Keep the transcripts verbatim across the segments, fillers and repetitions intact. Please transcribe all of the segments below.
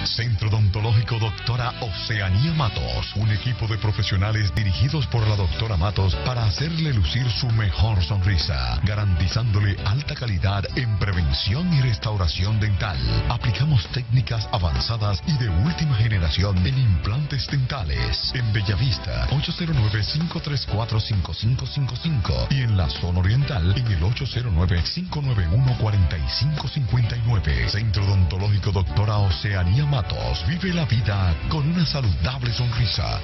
Centro Odontológico Doctora Oceanía Matos, un equipo de profesionales dirigidos por la doctora Matos para hacerle lucir su mejor sonrisa, garantizándole alta calidad en prevención y restauración dental. Aplicamos técnicas avanzadas y de última generación en implantes dentales. En Bellavista, ocho cero nueve, cinco tres cuatro, cinco cinco cinco cinco y en la zona oriental en el ocho cero nueve, cinco nueve uno, cuatro cinco cinco nueve. Centro Odontológico Doctora Oceanía Matos. Vive la vida con una saludable sonrisa.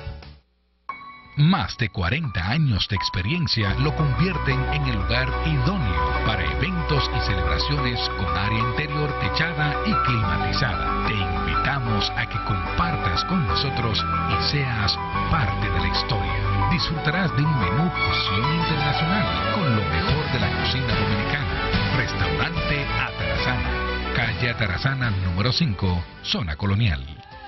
Más de cuarenta años de experiencia lo convierten en el lugar idóneo para eventos y celebraciones con área interior techada y climatizada. Te invitamos a que compartas con nosotros y seas parte de la historia. Disfrutarás de un menú fusión internacional con lo mejor de la cocina dominicana. Restaurante Atarazana, calle Atarazana número cinco, zona colonial.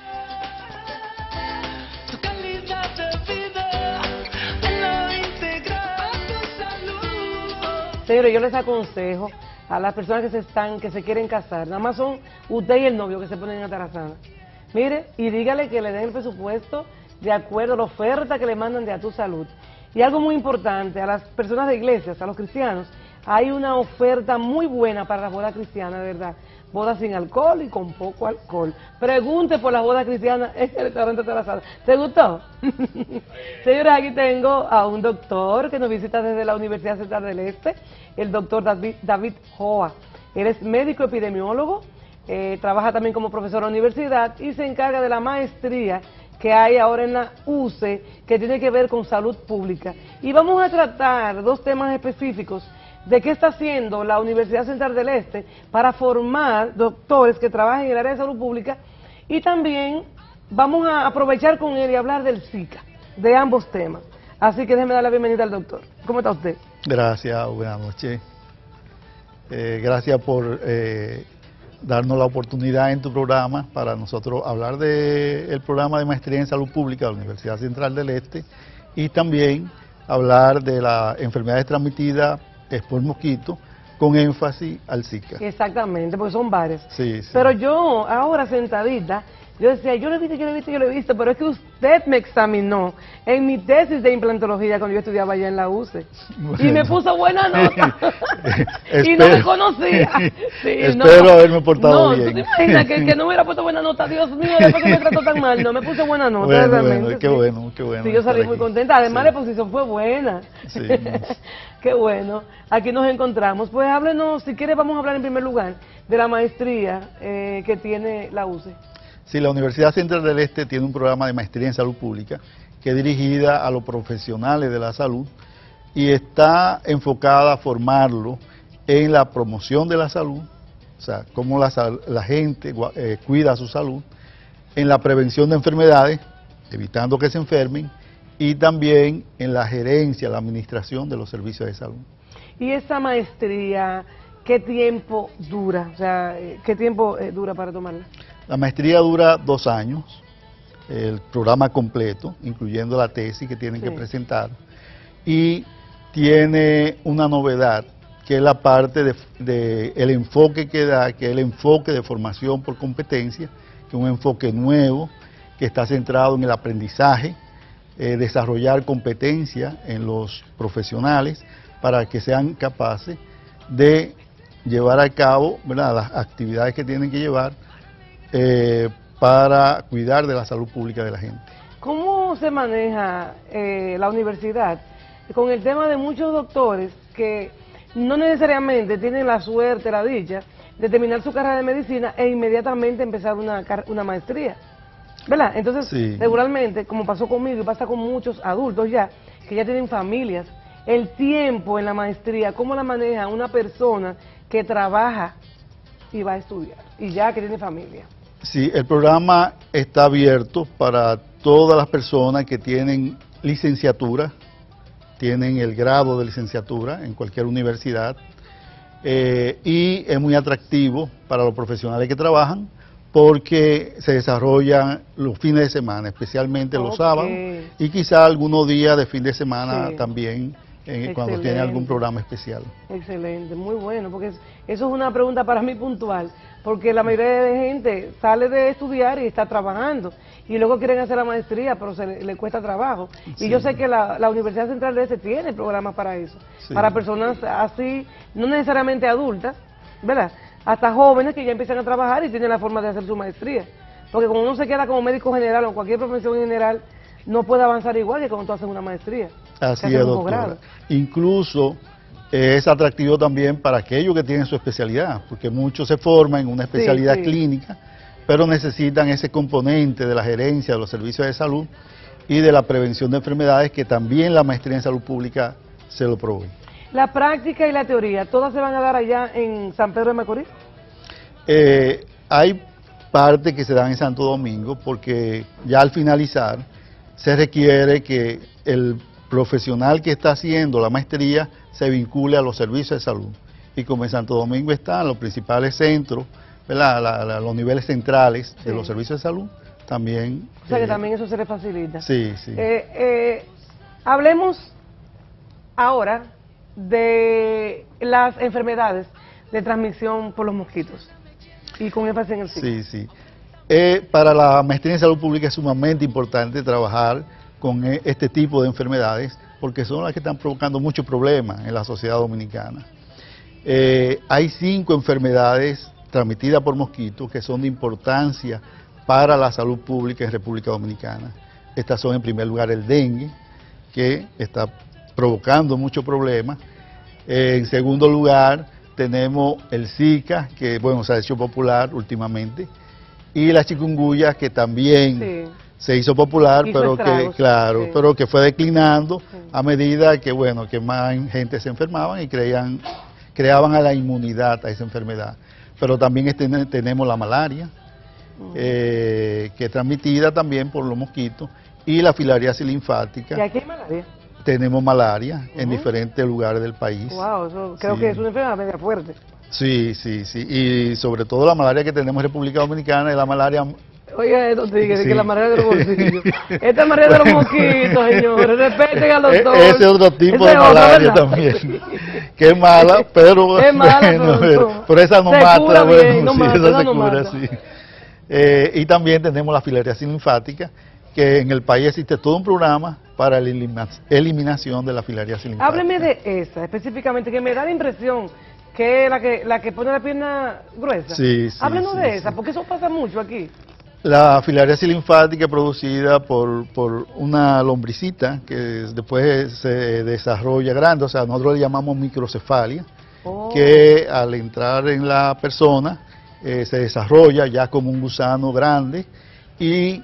Señores, yo les aconsejo a las personas que se están, que se quieren casar, nada más son usted y el novio que se ponen en Atarazana. Mire, y dígale que le den el presupuesto de acuerdo a la oferta que le mandan de A Tu Salud. Y algo muy importante, a las personas de iglesias, a los cristianos, hay una oferta muy buena para la boda cristiana, de verdad. Boda sin alcohol y con poco alcohol. Pregunte por la boda cristiana en el restaurante Atarazana. ¿Te gustó? Señores, aquí tengo a un doctor que nos visita desde la Universidad Central del Este, el doctor David, David Joa. Él es médico epidemiólogo, eh, trabaja también como profesor en la universidad y se encarga de la maestría que hay ahora en la U C E, que tiene que ver con salud pública. Y vamos a tratar dos temas específicos de qué está haciendo la Universidad Central del Este para formar doctores que trabajen en el área de salud pública, y también vamos a aprovechar con él y hablar del Zika, de ambos temas. Así que déjeme dar la bienvenida al doctor. ¿Cómo está usted? Gracias, buenas noches. Eh, gracias por eh, darnos la oportunidad en tu programa para nosotros hablar del programa de maestría en salud pública de la Universidad Central del Este y también hablar de las enfermedades transmitidas por mosquito, con énfasis al Zika. Exactamente, porque son varias. Sí, sí. Pero yo, ahora sentadita, yo decía, yo lo he visto, yo lo he visto, yo lo he visto, pero es que usted me examinó en mi tesis de implantología cuando yo estudiaba allá en la U C E. Bueno. Y me puso buena nota. Y no me conocía. Sí, espero no, haberme portado no, bien. ¿Tú te imaginas que, que no me hubiera puesto buena nota? Dios mío, después que me trató tan mal. No, me puse buena nota, bueno, realmente. Bueno, qué sí. bueno, qué bueno. Sí, yo salí muy aquí. contenta. Además, sí. la exposición fue buena. Sí. Qué bueno. Aquí nos encontramos. Pues háblenos, si quiere, vamos a hablar en primer lugar de la maestría eh, que tiene la U C E. Sí, la Universidad Central del Este tiene un programa de maestría en salud pública que es dirigida a los profesionales de la salud y está enfocada a formarlo en la promoción de la salud, o sea, cómo la, la gente eh, cuida su salud, en la prevención de enfermedades, evitando que se enfermen, y también en la gerencia, la administración de los servicios de salud. ¿Y esa maestría qué tiempo dura? O sea, ¿qué tiempo eh, dura para tomarla? La maestría dura dos años, el programa completo, incluyendo la tesis que tienen sí. que presentar, y tiene una novedad, que es la parte de, de el enfoque que da, que es el enfoque de formación por competencia, que es un enfoque nuevo, que está centrado en el aprendizaje, eh, desarrollar competencia en los profesionales para que sean capaces de llevar a cabo, ¿verdad?, las actividades que tienen que llevar Eh, para cuidar de la salud pública de la gente. ¿Cómo se maneja eh, la universidad con el tema de muchos doctores que no necesariamente tienen la suerte, la dicha, de terminar su carrera de medicina e inmediatamente empezar una, una maestría? ¿Verdad? Entonces, sí. regularmente, como pasó conmigo y pasa con muchos adultos ya, que ya tienen familias, el tiempo en la maestría, ¿cómo la maneja una persona que trabaja y va a estudiar y ya que tiene familia? Sí, el programa está abierto para todas las personas que tienen licenciatura, tienen el grado de licenciatura en cualquier universidad, eh, y es muy atractivo para los profesionales que trabajan porque se desarrollan los fines de semana, especialmente los okay. sábados, y quizá algunos días de fin de semana sí. también, eh, cuando tienen algún programa especial. Excelente, muy bueno, porque eso es una pregunta para mí puntual. porque la mayoría de gente sale de estudiar y está trabajando, y luego quieren hacer la maestría, pero se le, le cuesta trabajo. Sí. Y yo sé que la, la Universidad Central de Este tiene programas para eso, sí. para personas así, no necesariamente adultas, ¿verdad? Hasta jóvenes que ya empiezan a trabajar y tienen la forma de hacer su maestría. Porque como uno se queda como médico general o cualquier profesión general, no puede avanzar igual que cuando tú haces una maestría. Así es, doctora. Incluso eh, es atractivo también para aquellos que tienen su especialidad, porque muchos se forman en una especialidad sí, sí. clínica, pero necesitan ese componente de la gerencia de los servicios de salud y de la prevención de enfermedades, que también la maestría en salud pública se lo provee. La práctica y la teoría, ¿todas se van a dar allá en San Pedro de Macorís? Eh, hay partes que se dan en Santo Domingo, porque ya al finalizar se requiere que el profesional que está haciendo la maestría se vincule a los servicios de salud. Y como en Santo Domingo están los principales centros, ¿verdad? La, la, los niveles centrales sí. de los servicios de salud, también... O sea eh, que también eso se le facilita. Sí, sí. Eh, eh, hablemos ahora de las enfermedades de transmisión por los mosquitos, y con énfasis en el Zika. Sí, sí. Eh, para la maestría en salud pública es sumamente importante trabajar con este tipo de enfermedades, porque son las que están provocando muchos problemas en la sociedad dominicana. Eh, hay cinco enfermedades transmitidas por mosquitos que son de importancia para la salud pública en República Dominicana. Estas son, en primer lugar, el dengue, que está provocando muchos problemas. Eh, en segundo lugar, tenemos el Zika, que bueno, se ha hecho popular últimamente, y la chikungunya, que también sí. se hizo popular, hizo pero estragos, que claro, sí. pero que fue declinando sí. a medida que bueno, que más gente se enfermaban y creían, creaban a la inmunidad a esa enfermedad. Pero también este, tenemos la malaria, uh-huh. eh, que es transmitida también por los mosquitos, y la filariasis linfática. ¿Y aquí hay malaria? Tenemos malaria uh-huh. en diferentes lugares del país. Wow, eso creo sí. que es una enfermedad media fuerte. Sí, sí, sí, y sobre todo la malaria que tenemos en República Dominicana es la malaria... Oiga esto, Tigre, sí. que la malaria de los bolsillos. Esta malaria de los mosquitos, señores, respeten a los dos. Ese es otro tipo Ese de malaria otro, también, que es mala, pero... Es mala, bueno, pero, pero, pero esa no se mata. Cura Bueno, bien, no sí, mata, esa esa se no cura, mata. sí. Eh, y también tenemos la filariasis linfática, que en el país existe todo un programa para la elimina eliminación de la filariasis linfática. Hábleme de esa, específicamente, que me da la impresión que es la que, la que pone la pierna gruesa. Sí, sí. Háblenos sí, de sí. esa, porque eso pasa mucho aquí. La filariasis linfática es producida por, por una lombricita que después se desarrolla grande, o sea, nosotros le llamamos microcefalia, oh. que al entrar en la persona eh, se desarrolla ya como un gusano grande y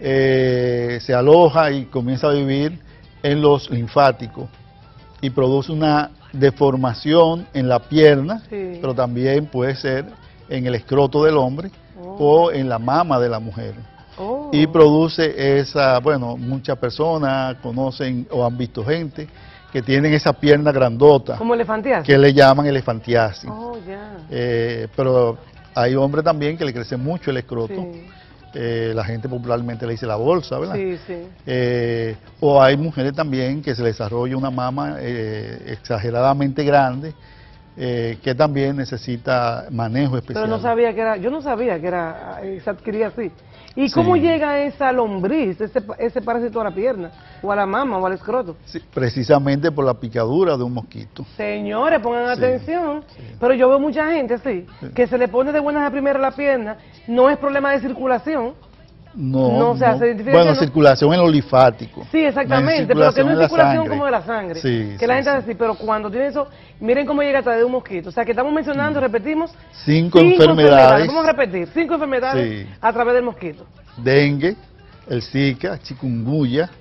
eh, se aloja y comienza a vivir en los linfáticos y produce una deformación en la pierna, sí. pero también puede ser en el escroto del hombre oh. o en la mama de la mujer. Oh. Y produce esa, bueno, muchas personas conocen o han visto gente que tienen esa pierna grandota. ¿Como elefantiasis? Que le llaman elefantiasis. Oh, yeah. eh, pero hay hombres también que le crece mucho el escroto. Sí. Eh, la gente popularmente le dice la bolsa, ¿verdad? Sí, sí. Eh, o hay mujeres también que se les desarrolla una mama eh, exageradamente grande, eh, que también necesita manejo especial. Pero no sabía que era, yo no sabía que era, se adquiría así. ¿Y cómo sí. llega esa lombriz, ese, ese parásito a la pierna, o a la mama, o al escroto? Sí, precisamente por la picadura de un mosquito. Señores, pongan sí, atención, sí. pero yo veo mucha gente así, sí. que se le pone de buenas a primeras la pierna, no es problema de circulación. No, no, o sea, no. se identifica bueno, que no. circulación en lo linfático. Sí, exactamente, pero que no es circulación como de la sangre. Sí, que sí, la gente sí. dice, pero cuando tiene eso, miren cómo llega a través de un mosquito. O sea, que estamos mencionando, repetimos, cinco, cinco enfermedades. enfermedades. Vamos a repetir, cinco enfermedades sí. a través del mosquito. Dengue, el Zika, chikungunya,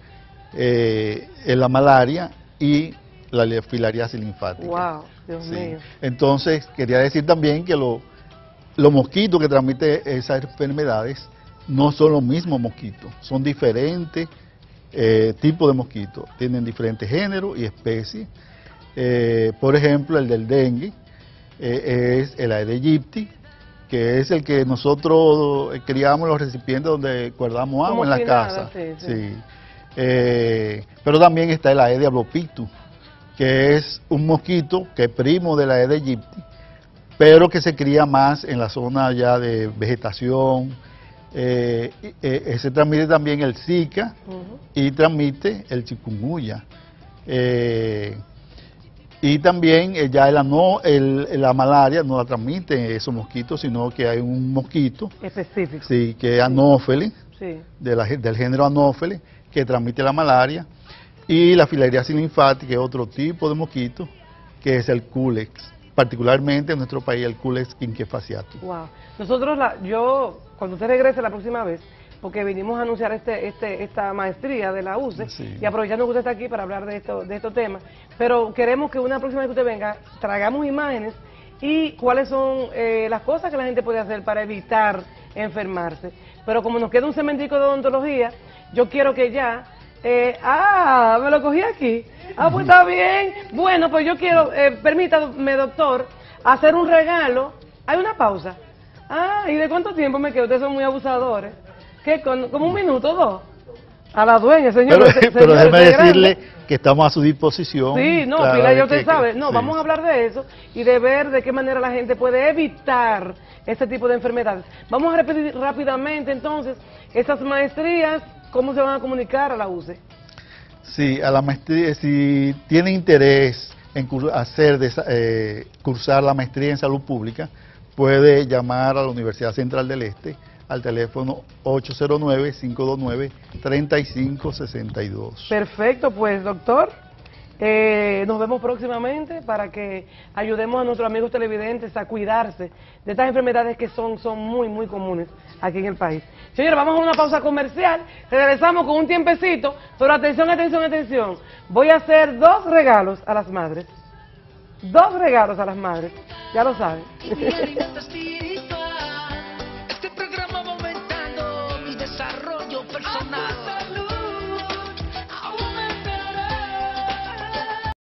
eh, la malaria y la filariasis linfática. Wow, Dios sí. mío. Entonces, quería decir también que lo, los mosquitos que transmiten esas enfermedades no son los mismos mosquitos, son diferentes eh, tipos de mosquitos, tienen diferentes géneros y especies. Eh, por ejemplo, el del dengue eh, es el Aedes aegypti, que es el que nosotros criamos en los recipientes donde guardamos agua en la casa. Sí, sí. Sí. Eh, pero también está el Aedes albopictus, que es un mosquito que es primo del Aedes aegypti, pero que se cría más en la zona ya de vegetación. Eh, eh, se transmite también el Zika uh-huh. y transmite el chikungunya. Eh, y también eh, ya el, ano, el, la malaria no la transmiten esos mosquitos, sino que hay un mosquito específico, sí, que es Anopheles, sí. de la, del género Anopheles, que transmite la malaria, y la filariasis linfática, que es otro tipo de mosquito, que es el Culex, particularmente en nuestro país el Culex quinquefasciatus. Wow. Nosotros, la, yo, cuando usted regrese la próxima vez, porque vinimos a anunciar este, este, esta maestría de la U C E, sí. y aprovechando que usted está aquí para hablar de, esto, de estos temas, pero queremos que una próxima vez que usted venga, traigamos imágenes y cuáles son eh, las cosas que la gente puede hacer para evitar enfermarse. Pero como nos queda un cementico de odontología, yo quiero que ya... Eh, ah, me lo cogí aquí. Ah, pues está bien. Bueno, pues yo quiero, eh, permítame, doctor, hacer un regalo. Hay una pausa. Ah, ¿y de cuánto tiempo me quedo? Ustedes son muy abusadores. ¿Qué? Con, ¿Como un minuto o dos? A la dueña, señor. Pero, se, pero déjeme decirle grande. que estamos a su disposición. Sí, no, claro, Pilar, ya usted que, sabe. No, sí. Vamos a hablar de eso y de ver de qué manera la gente puede evitar este tipo de enfermedades. Vamos a repetir rápidamente, entonces, esas maestrías. ¿Cómo se van a comunicar a la U C E? Sí, a la maestría, si tiene interés en hacer eh, cursar la maestría en salud pública, puede llamar a la Universidad Central del Este al teléfono ocho cero nueve, cinco dos nueve, tres cinco seis dos. Perfecto, pues doctor, eh, nos vemos próximamente para que ayudemos a nuestros amigos televidentes a cuidarse de estas enfermedades que son, son muy, muy comunes aquí en el país. Señores, vamos a una pausa comercial, regresamos con un tiempecito, pero atención, atención, atención. Voy a hacer dos regalos a las madres. Dos regalos a las madres, ya lo saben.